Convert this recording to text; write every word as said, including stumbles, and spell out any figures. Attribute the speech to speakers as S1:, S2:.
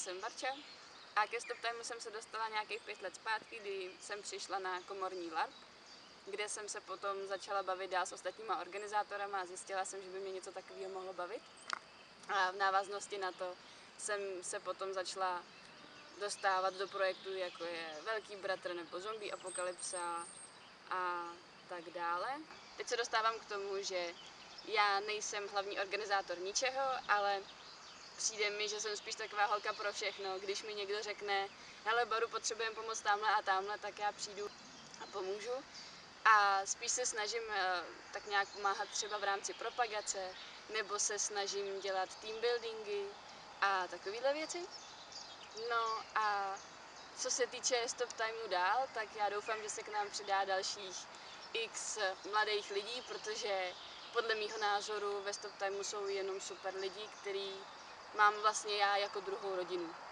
S1: jsem Barča a ke Stop Timeu jsem se dostala nějakých pět let zpátky, kdy jsem přišla na komorní LARP, kde jsem se potom začala bavit dál s ostatníma organizátorama a zjistila jsem, že by mě něco takového mohlo bavit. A v návaznosti na to jsem se potom začala dostávat do projektů, jako je Velký bratr nebo Zombie apokalypsa a tak dále. Teď se dostávám k tomu, že já nejsem hlavní organizátor ničeho, ale přijde mi, že jsem spíš taková holka pro všechno. Když mi někdo řekne, hele Baru, potřebujeme pomoct tamhle a tamhle, tak já přijdu a pomůžu. A spíš se snažím tak nějak pomáhat třeba v rámci propagace, nebo se snažím dělat team buildingy a takovéhle věci. No a co se týče Stop Timeu dál, tak já doufám, že se k nám přidá dalších x mladých lidí, protože podle mýho názoru ve Stop Timeu jsou jenom super lidi, který mám vlastně já jako druhou rodinu.